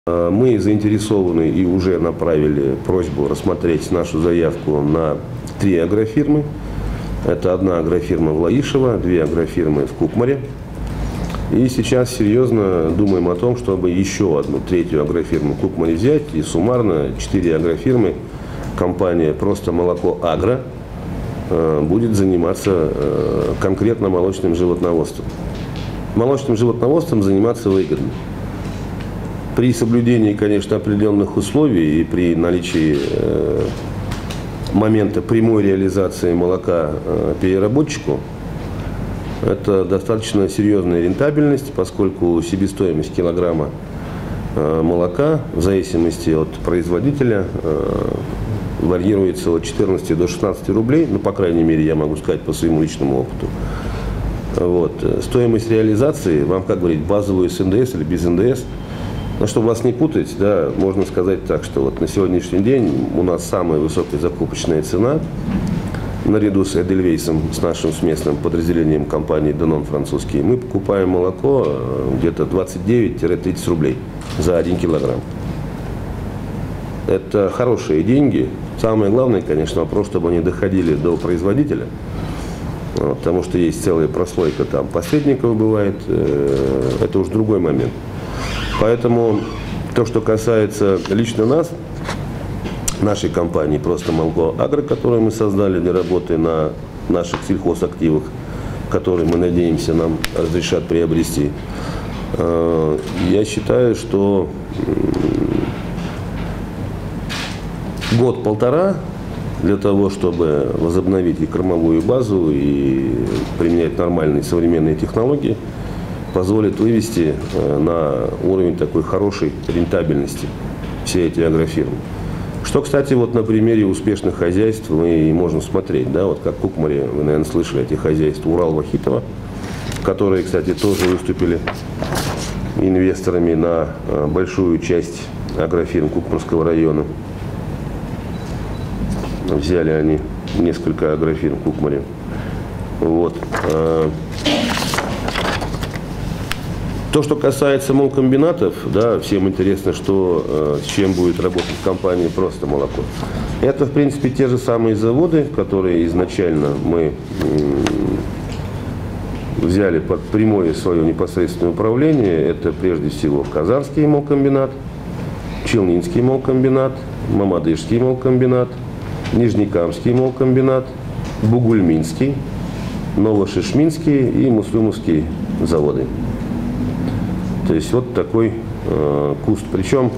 Мы заинтересованы и уже направили просьбу рассмотреть нашу заявку на 3 агрофирмы. Это одна агрофирма в Лаишево, 2 агрофирмы в Кукмаре. И сейчас серьезно думаем о том, чтобы еще одну, 3-ю агрофирму в Кукмаре взять. И суммарно 4 агрофирмы, компания «Просто молоко Агро» будет заниматься конкретно молочным животноводством. Молочным животноводством заниматься выгодно. При соблюдении, конечно, определенных условий и при наличии момента прямой реализации молока переработчику, это достаточно серьезная рентабельность, поскольку себестоимость килограмма молока в зависимости от производителя варьируется от 14 до 16 рублей, ну, по крайней мере, я могу сказать по своему личному опыту. Вот. Стоимость реализации, вам как говорить, базовую с НДС или без НДС, но чтобы вас не путать, да, можно сказать так, что вот на сегодняшний день у нас самая высокая закупочная цена, наряду с Эдельвейсом, с нашим местным подразделением компании Danone французский, мы покупаем молоко где-то 29-30 рублей за 1 килограмм. Это хорошие деньги. Самое главное, конечно, вопрос, чтобы они доходили до производителя, потому что есть целая прослойка там посредников бывает, это уж другой момент. Поэтому то, что касается лично нас, нашей компании «Просто молоко Агро», которую мы создали для работы на наших сельхозактивах, которые, мы надеемся, нам разрешат приобрести, я считаю, что год-полтора для того, чтобы возобновить и кормовую базу, и применять нормальные современные технологии, позволит вывести на уровень такой хорошей рентабельности все эти агрофирмы. Что, кстати, вот на примере успешных хозяйств мы и можем смотреть, да, вот как в Кукмаре, вы, наверное, слышали эти хозяйства Урал-Вахитова, которые, кстати, тоже выступили инвесторами на большую часть агрофирм Кукмарского района. Взяли они несколько агрофирм в Кукмаре. Вот. То, что касается молкомбинатов, да, всем интересно, что, с чем будет работать компания «Просто молоко». Это, в принципе, те же самые заводы, которые изначально мы взяли под прямое свое непосредственное управление. Это, прежде всего, Казанский молкомбинат, Челнинский молкомбинат, Мамадышский молкомбинат, Нижнекамский молкомбинат, Бугульминский, Новошишминский и Муслюмовский заводы. То есть вот такой куст. Причем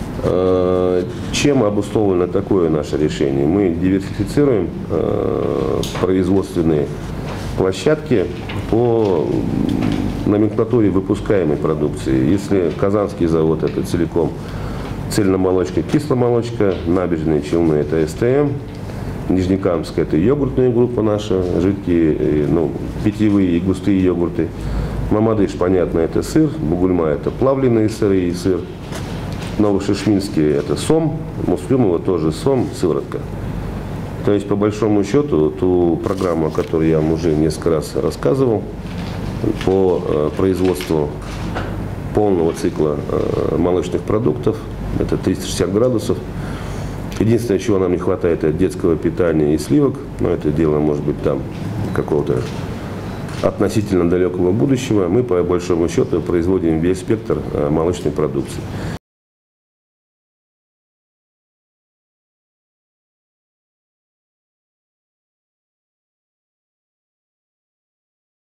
чем обусловлено такое наше решение? Мы диверсифицируем производственные площадки по номенклатуре выпускаемой продукции. Если Казанский завод – это целиком цельномолочка, кисломолочка, Набережные Челны – это СТМ, Нижнекамская – это йогуртная группа наша, жидкие, ну, питьевые и густые йогурты. Мамадыш, понятно, это сыр, Бугульма – это плавленые сыры и сыр, Новошишминский – это сом, Муслюмово тоже сом, сыворотка. То есть, по большому счету, ту программу, о которой я вам уже несколько раз рассказывал, по производству полного цикла молочных продуктов, это 360 градусов. Единственное, чего нам не хватает, это детского питания и сливок, но это дело, может быть, там какого-то относительно далекого будущего. Мы, по большому счету, производим весь спектр молочной продукции.